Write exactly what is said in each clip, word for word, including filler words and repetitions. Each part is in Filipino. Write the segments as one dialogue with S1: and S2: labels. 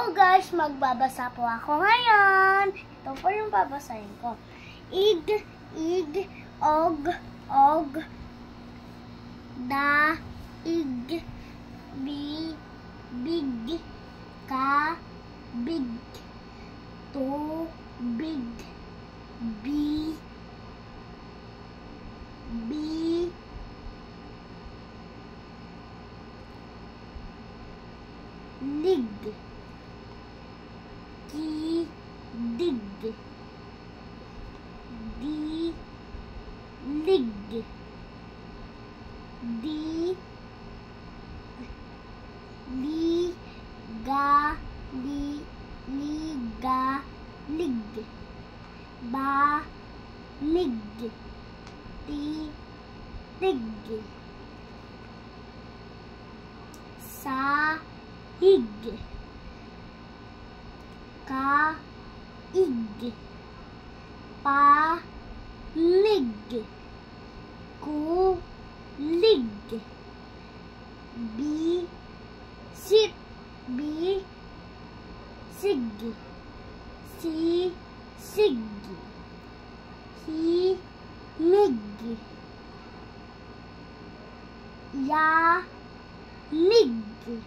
S1: Hello guys, magbabasa po ako ngayon. Ito po yung babasahin ko. Ig, ig, og, og, da, ig, bi, big, ka, big, to, big, bi, bi, lig, ki, dig, di, lig, di, li, ga, li, li, ga, lig, ba, lig, ti, tig, sa, hig, ka, ig, pa, lig, ku, lig, bi, sit, bi, sig, si, sig, hi, mig, ya, lig,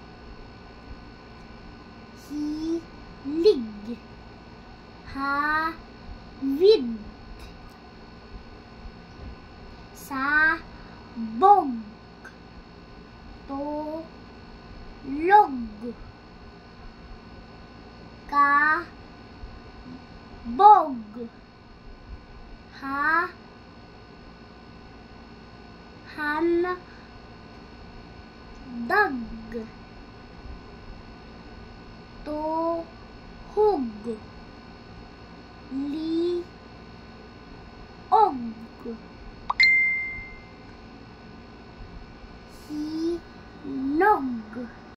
S1: hi, lig, ha, vid, sa, bog, to, log, ka, bog, ha, han, dag, to, hug, li, og, hi, nog.